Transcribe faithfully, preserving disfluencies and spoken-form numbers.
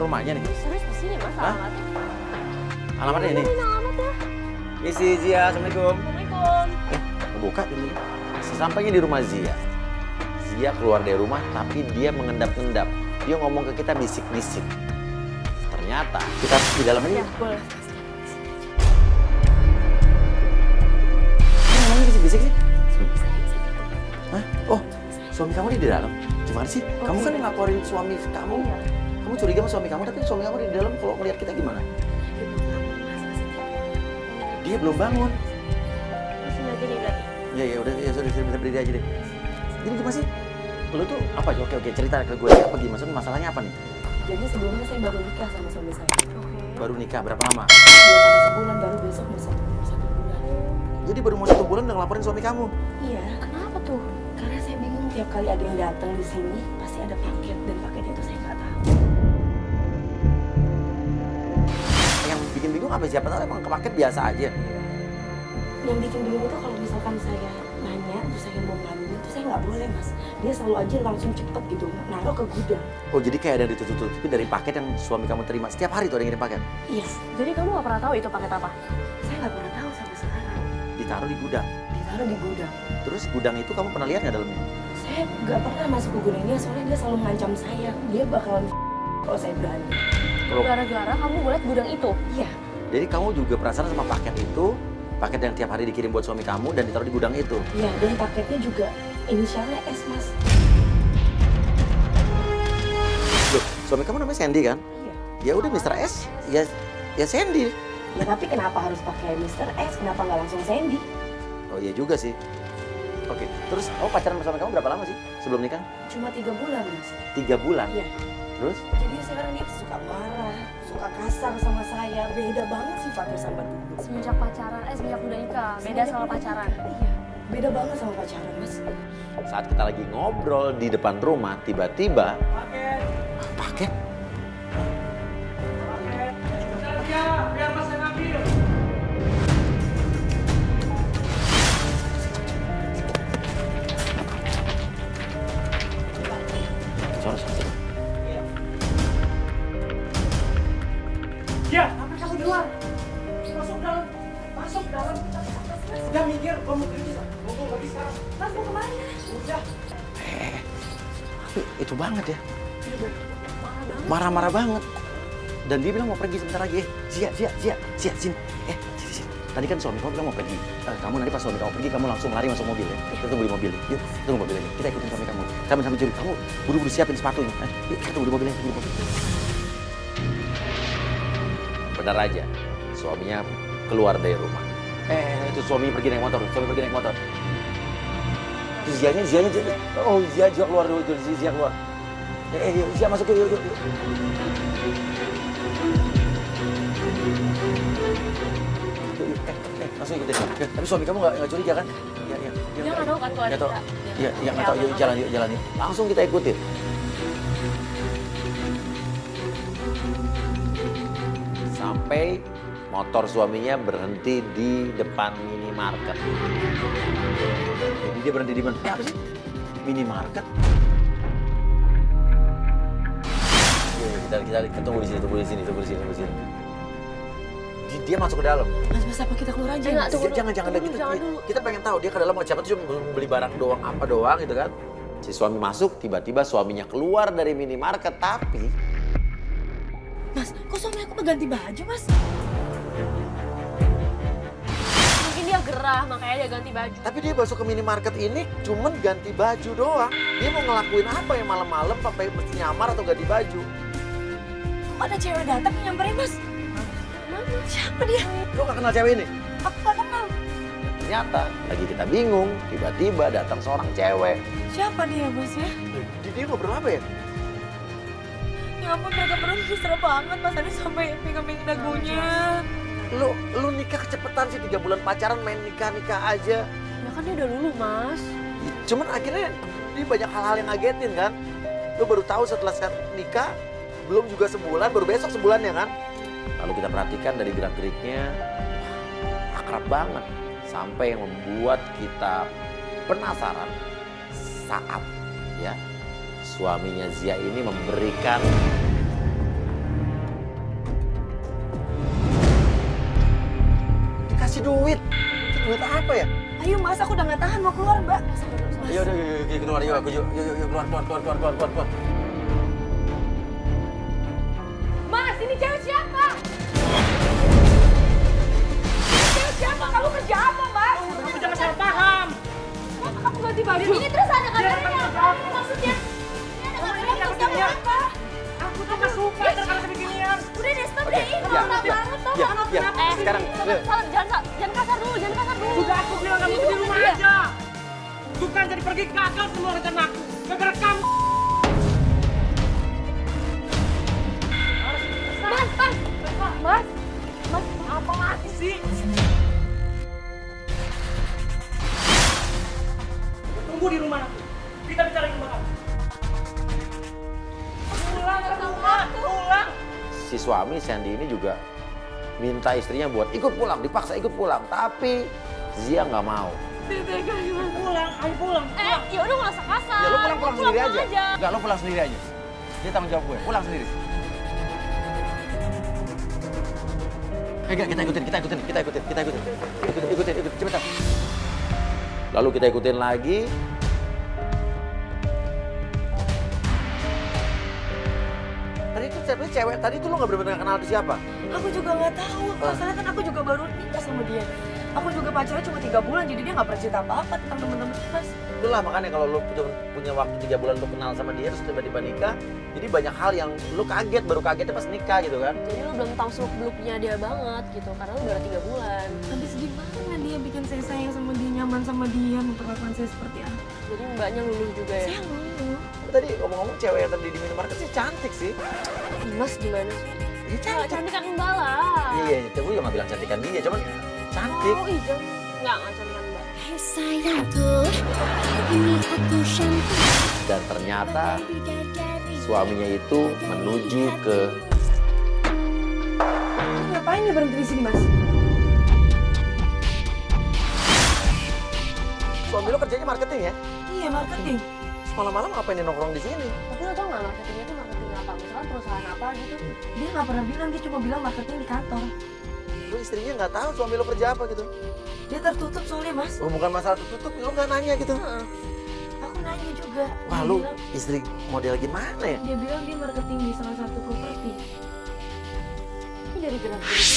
rumahnya nih? Serius di sini mas alamatnya? Alamatnya ini? Ini alamatnya. Isi Zia, Assalamualaikum. Assalamualaikum. Eh, buka dulu. Sesampainya di rumah Zia. Zia keluar dari rumah tapi dia mengendap-endap. Dia ngomong ke kita bisik-bisik. Ternyata kita di dalam ini. Ya, boleh. Ngomongnya bisik-bisik sih? Hah? Oh, suami kamu di dalam? Gimana sih? Oh, kamu kan iya. ngelaporin suami kamu. Iya. Kamu curiga sama suami kamu, tapi suami kamu di dalam kalau ngeliat kita gimana? Dia belum bangun. Masih aja nih berarti. Ya ya udah ya sudah bisa berdiri aja deh. Jadi gimana sih? Lu tuh apa? Oke oke cerita ke gue apa gimana? Maksudnya masalahnya apa nih? Jadi sebelumnya saya baru nikah sama suami saya. Oke. Baru nikah berapa lama? Dua kali sebulan, baru besok mau satu, satu bulan. Jadi baru mau satu bulan udah ngelaporin suami kamu? Iya, Kenapa tuh? karena saya bingung tiap kali ada yang datang di sini pasti ada paket dan paketnya itu saya nggak tahu. Yang bikin bingung apa? Siapa tahu emang ke paket biasa aja. Yang bikin bingung itu kalau misalkan saya nanya terus saya mau ngambil itu saya nggak boleh mas. Dia selalu aja langsung cepet gitu naruh ke gudang. Oh jadi kayak ada ditutup-tutupi dari paket yang suami kamu terima. Setiap hari tuh ada yang ngirim paket? Iya, Jadi kamu gak pernah tahu itu paket apa? saya nggak pernah tahu sampai sekarang. Ditaruh di gudang. Ditaruh di gudang. Terus gudang itu kamu pernah lihat nggak dalamnya? Saya nggak pernah masuk ke gudangnya soalnya dia selalu mengancam saya. Dia bakalan kalau saya berani. Kalau Gara-gara kamu ngeliat gudang itu. Iya, jadi kamu juga penasaran sama paket itu, paket yang tiap hari dikirim buat suami kamu dan ditaruh di gudang itu. iya dan paketnya juga inisialnya S mas. Loh, suami kamu namanya Sandy kan? Iya. Ya udah mister S, ya ya Sandy. Ya tapi kenapa harus pakai mister S? Kenapa nggak langsung Sandy? Oh iya juga sih. Oke, terus kamu pacaran sama suami kamu berapa lama sih sebelum nikah? Cuma tiga bulan mas. Tiga bulan. Iya. Terus? Jadi sekarang dia suka marah, suka kasar sama saya. Beda banget sifatnya sama dulu. Semenjak pacaran, eh semenjak udah nikah. Beda sama pacaran. Iya. Beda banget sama pacaran mas. Saat kita lagi ngobrol di depan rumah, tiba-tiba Paket, paket. paket. Aja, biar mas yang ambil. Sorry, sorry. Ya, apa kamu di luar? Masuk dalam, masuk dalam. Udah minggir, gua mau pergi. Gua mau pergi sekarang. Mas mau kemana? Udah. Eh, tapi itu banget ya. Marah-marah banget. Dan dia bilang mau pergi sebentar lagi. Eh, Zia, Zia, Zia, Zia, sini. Eh, sini, sini. Tadi kan suami kamu bilang mau pergi. Eh, kamu nanti pas suami kamu pergi, kamu langsung lari masuk mobil ya. Kita tunggu di mobil. Yuk, tunggu mobil ini. Kita ikutin suami kamu. Kami sampai curi. Kamu buru-buru siapin sepatunya. Eh, yuk, kita tunggu di mobil ya. Tunggu di mobil. Benar aja, suaminya keluar dari rumah. Eh, itu suaminya pergi naik motor. Suami pergi naik motor. Itu Zianya, Zianya, Zia. Oh, Zia, Zia keluar dulu. Zia, Zia keluar. Eh, eh, yuk, Zia masuk yuk, yuk, yuk. Eh, langsung ikutin. Ya, tapi suami kamu nggak nggak curiga kan? Iya, iya. Dia nggak tahu kan kalau ada Nggak tahu. kita. Iya, iya nggak tahu. Yuk jalan, yuk jalan yuk. Langsung kita ikutin. Sampai motor suaminya berhenti di depan minimarket. Jadi dia berhenti di mana? Eh, apa sih? Minimarket? Oke, kita kita kita tunggu di sini, tunggu di sini, tunggu di sini, tunggu di sini. Di- Dia masuk ke dalam. Mas mas apa kita keluar aja? Eh, nggak, Mas? tunggu dulu, jangan jangan tunggu kita, dulu, jangan dulu. kita pengen tahu dia ke dalam mau siapa tuh cuma beli barang doang apa doang gitu kan. Si suami masuk, tiba-tiba suaminya keluar dari minimarket tapi Mas, kok suami aku ganti baju mas? Mungkin dia gerah, makanya dia ganti baju. tapi dia masuk ke minimarket ini cuman ganti baju doang. Dia mau ngelakuin apa ya malam-malam sampai mesti nyamar atau ganti baju? Kok ada cewek datang yang nyamperin mas? Mana? Siapa dia? Lo gak kenal cewek ini? Aku gak kenal. Ternyata lagi kita bingung, tiba-tiba datang seorang cewek. Siapa dia mas ya? Di dia ngobrol apa ya? Ya ampun mereka berdua mesra banget mas. Tadi sampai pegang-pegang dagunya. Lu lu nikah kecepetan sih, tiga bulan pacaran main nikah-nikah aja. Ya kan dia udah dulu mas. Cuman akhirnya dia banyak hal-hal yang ngagetin kan. Lu baru tahu setelah nikah, belum juga sebulan, baru besok sebulan ya kan. Lalu kita perhatikan dari gerak-geriknya, akrab banget. Sampai yang membuat kita penasaran saat ya suaminya Zia ini memberikan ngasih duit. Itu duit apa ya? Ayo mas, aku udah nggak tahan mau keluar mbak. Ayo, ayo, ayo, ayo, keluar, yuk, aku, yuk, yuk, yuk, keluar, keluar, keluar, keluar, keluar, keluar. Mas, ini cewek siapa? Cewek siapa? Kamu kerja apa, Mas? Kamu jangan salah paham. Kenapa kamu ganti baju? Ini terus ada kameranya apa? Maksudnya? Ini ada kameranya maksudnya apa? Aku tuh gak suka terkadang beginian. Udah deh, stop deh. Ini ya, lama ya, banget tau ya, nggak? ya, Eh, sekarang, salah, ya. salah, jangan, jangan kasar dulu, jangan kasar dulu. Sudah aku bilang kamu di rumah Iya. aja. Bukan jadi pergi gagal semua rencana aku. Gara-gara kamu. Mas, mas, mas, mas, apa lagi sih? Tunggu di rumah aku. Kita bicara di rumah kamu. Pulang ke rumah, pulang. Si suami Sandy ini juga minta istrinya buat ikut pulang, dipaksa ikut pulang, tapi Zia nggak mau. Pulang, ayo pulang. Eh, ya udah nggak usah kasar. Ya lo pulang pulang sendiri aja. aja. Enggak, lo pulang sendiri aja. Dia tanggung jawab gue, pulang sendiri. Eh, enggak, kita ikutin, kita ikutin, kita ikutin, kita ikutin, ikutin, ikutin, ikutin, cepetan. Lalu kita ikutin lagi. Tadi itu cewek, cewek tadi itu lo nggak benar-benar kenal itu siapa? Aku juga nggak tahu. Masalahnya kan aku juga baru nikah sama dia. Aku juga pacarnya cuma tiga bulan, jadi dia nggak pernah cerita apa-apa tentang temen-temen mas. Itulah makanya kalau lo punya, punya waktu tiga bulan untuk kenal sama dia terus tiba-tiba nikah, jadi banyak hal yang lo kaget, baru kagetnya pas nikah gitu kan? Jadi lu belum tahu seluk-beluknya dia banget gitu, karena lu baru tiga bulan. Habis gimana dia bikin saya sayang sama dia, nyaman sama dia, memperlakukan saya seperti apa? Jadi mbaknya luluh juga ya. Saya lulu. Tadi ngomong-ngomong cewek yang tadi di minimarket sih cantik sih. Mas gimana sih? Iya Nggak cantik kan mbak lah. Iya, iya, gue juga gak bilang cantikan dia, cuman cantik. Oh iya, nggak nggak cantik kan mbak. Hei sayangku, ini aku Shanti. Dan ternyata suaminya itu menuju ke... Ngapain dia berhenti di sini mas? Suami lo kerjanya marketing ya? Iya marketing. Malam-malam ngapain dia nongkrong di sini? Tapi lo tau nggak marketingnya itu marketing apa? Misalkan perusahaan apa gitu. Dia nggak pernah bilang, dia cuma bilang marketing di kantor. Lo istrinya nggak tahu suami lo kerja apa gitu? Dia tertutup soalnya mas. Oh, bukan masalah tertutup, lo nggak nanya gitu? Heeh. Aku nanya juga. Wah, Dia lu bilang- istri model gimana ya? Dia bilang dia marketing di salah satu properti. Ini dari gerak-gerik